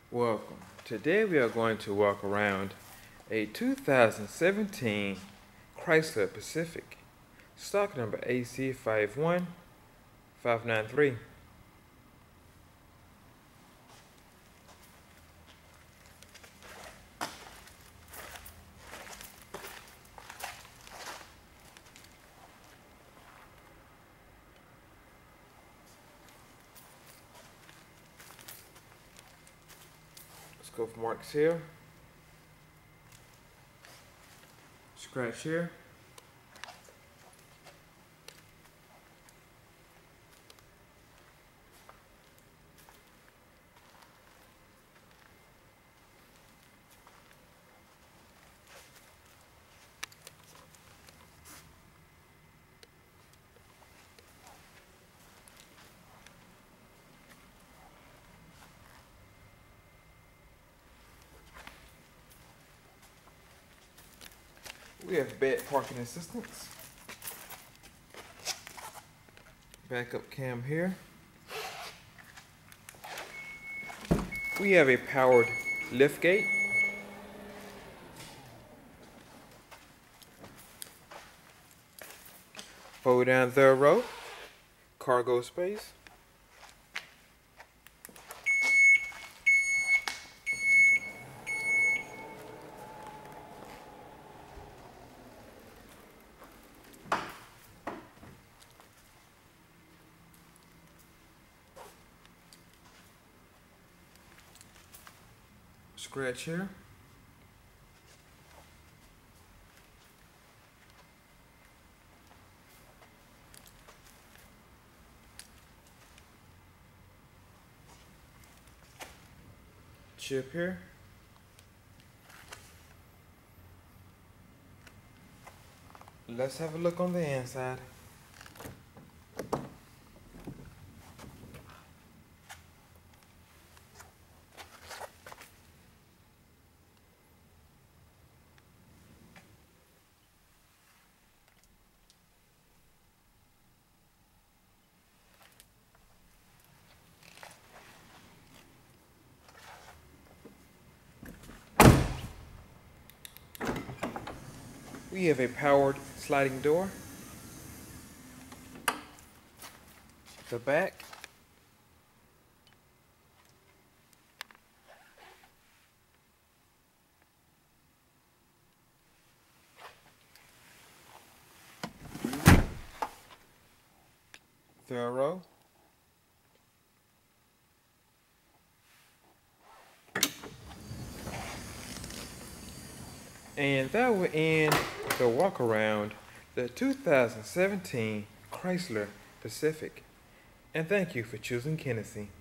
Welcome. Today we are going to walk around a 2017 Chrysler Pacific, stock number AC51593. Let's go for marks here, scratch here, we have bad parking assistance, backup cam here, we have a powered lift gate, fold down third row, cargo space, scratch here, chip here, let's have a look on the inside. We have a powered sliding door, the back, third row, and that will end the walk around the 2017 Chrysler Pacific. And thank you for choosing Kinnessy.